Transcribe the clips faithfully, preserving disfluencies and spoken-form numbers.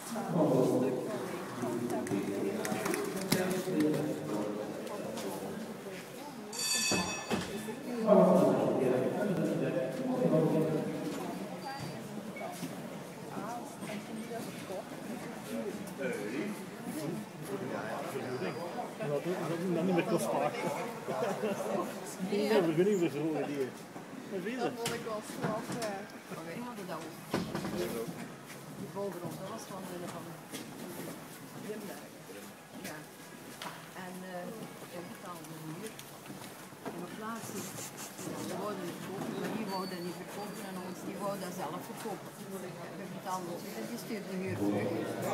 Dat niet meer kostbaar. Ja, we kunnen niet meer zo horen die. Dat vond ik wel straf. Maar wij hadden dat ook. Die bovenop, dat was van de van Limburg. Ja. En uh, ik betaalde hier. En op plaats ze wouden niet kopen, maar die wouden niet verkopen en ons, die wouden dat zelf verkopen. We betaalden ons en die stuurde de huur terug.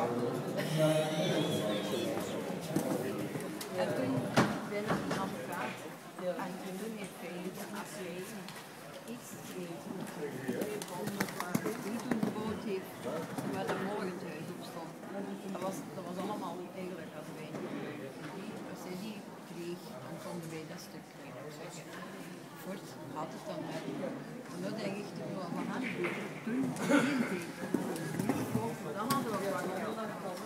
En toen ben ik een advocaat en toen heeft hij iets geschreven die toen gebood heeft waar de morgen thuis op stond. Dat was, dat was allemaal eigenlijk als wij niet. Als hij die kreeg, dan konden wij dat stuk krijgen. Zeggen. Voort had het dan met. En dan denk ik, we gaan toen niet kopen, dan hadden we wel geld aan gekomen.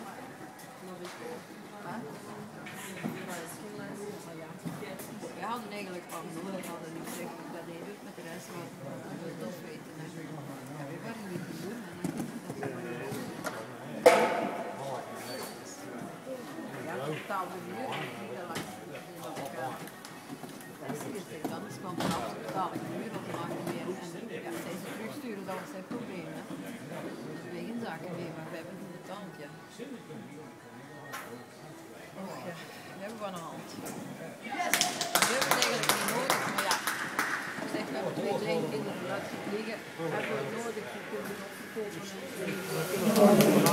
We hadden eigenlijk van nodig, we hadden niet gezegd dat hij doet met de rest, maar we dat weten. Ja, we waren niet te doen. Ja, we betaalden nu niet te lang in elkaar. Anders kwam het af, betaal ik nu, dat maken meer. En ja, zij ze terugsturen, dat was zijn probleem. Hè. Dus we geen zaken mee, maar we hebben het betaald, ja. Och ja, we hebben wel een hand. We hebben het eigenlijk niet nodig, maar ja. Ik zeg, we hebben twee kleinkinderen laten vliegen, hebben we het nodig, we kunnen het opkopen.